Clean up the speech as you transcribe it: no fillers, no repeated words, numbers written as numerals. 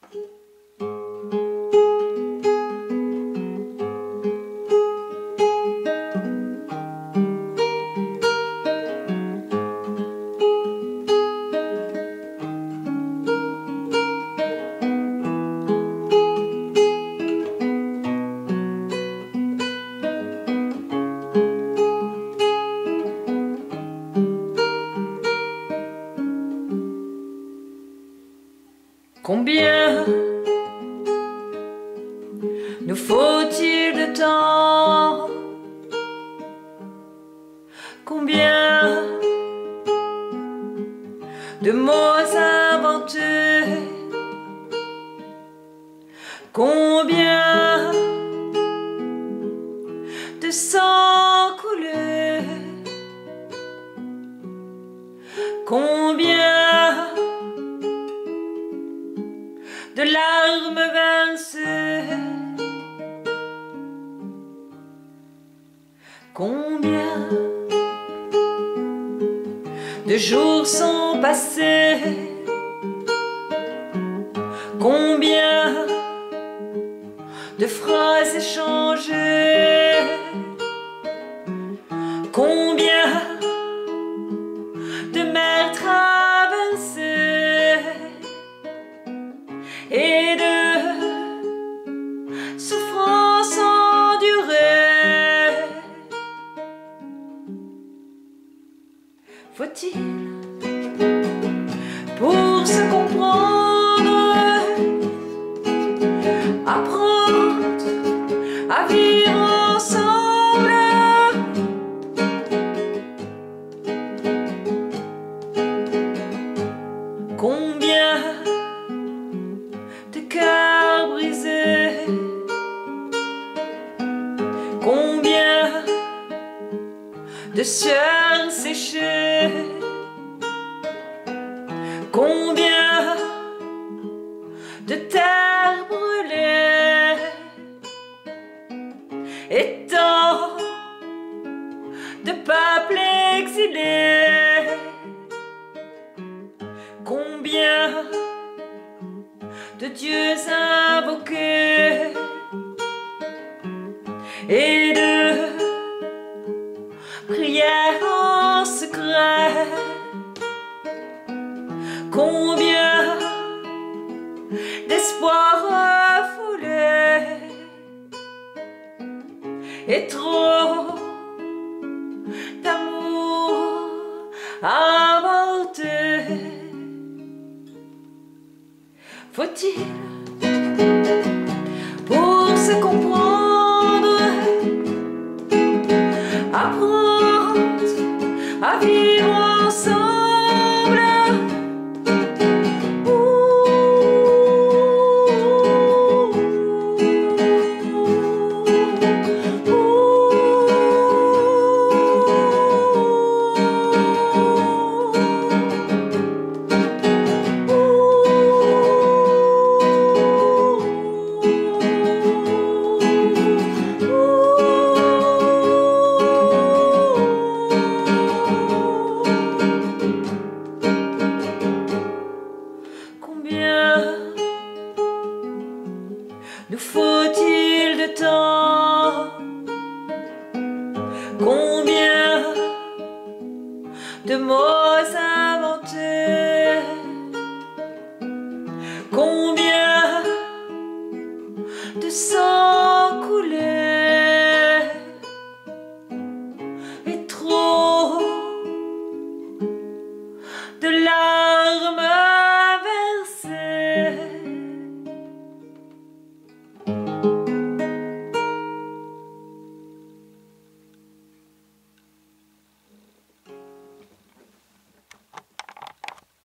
Combien nous faut-il de temps? Combien de mots inventés? Combien de sang coulé? Combien de larmes versées? Combien de jours sont passés? Combien de phrases échangées? Combien de mers traversées et de souffrances endurées? Faut-il, pour se comprendre, apprendre à vivre ensemble? Combien de cœurs brisés? Combien de sueurs séchées? Combien de terre brûlée? Et tant de peuples exilés? Combien de dieux invoqués et de prières en secret? Combien d'espoirs refoulés et trop d'amour avorté? Faut-il, pour se comprendre, apprendre à vivre ensemble? Nous faut-il de temps? Combien de mots inventés? Combien de sang coulé? Et trop de larmes